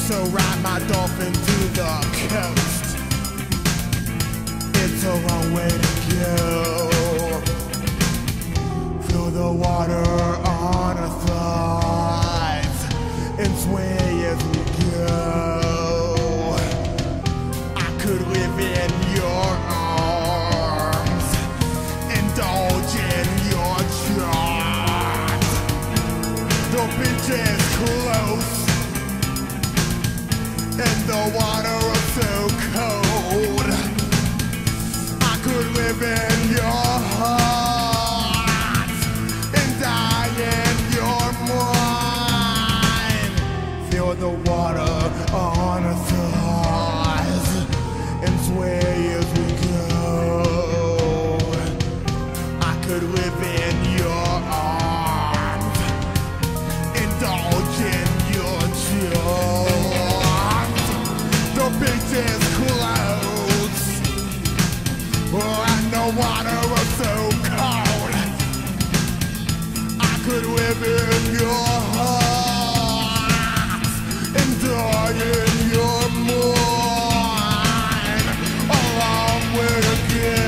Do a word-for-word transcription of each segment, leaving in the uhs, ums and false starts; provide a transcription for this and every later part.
So ride my dolphin to the coast. It's a long way to go. Feel the water on our thighs and sway as we go. I could live in your arms, indulge in your charms. The beach is close and the water is so cold. I could live in your heart and die in your mind. Feel the water on our thighs and sway as we go. I could live in your arms, indulge in your charms. The beach is close, oh, and the water is so cold. I could live in your heart and die in your mind. A long way to go,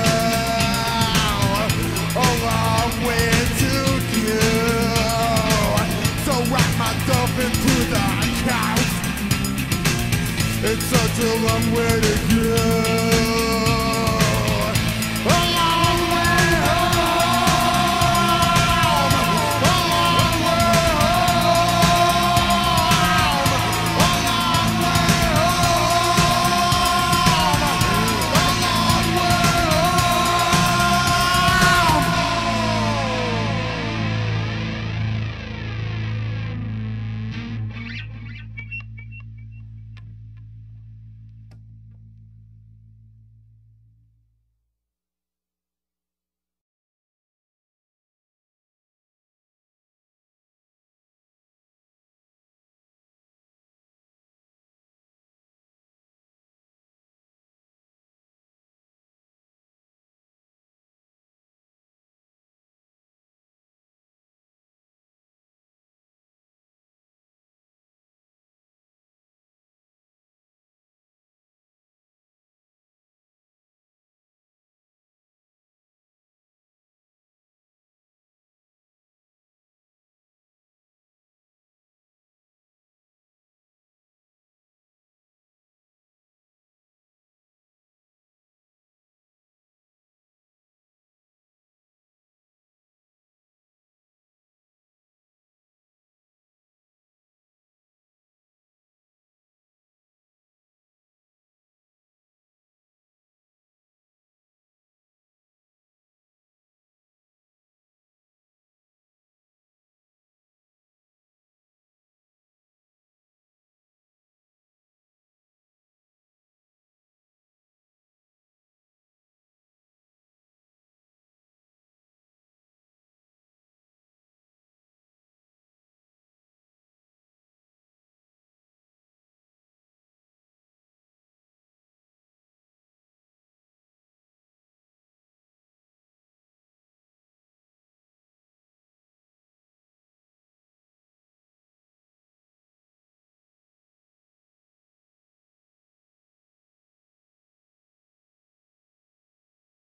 a long way to go. So ride my dolphin to the couch. It's such a long way to go.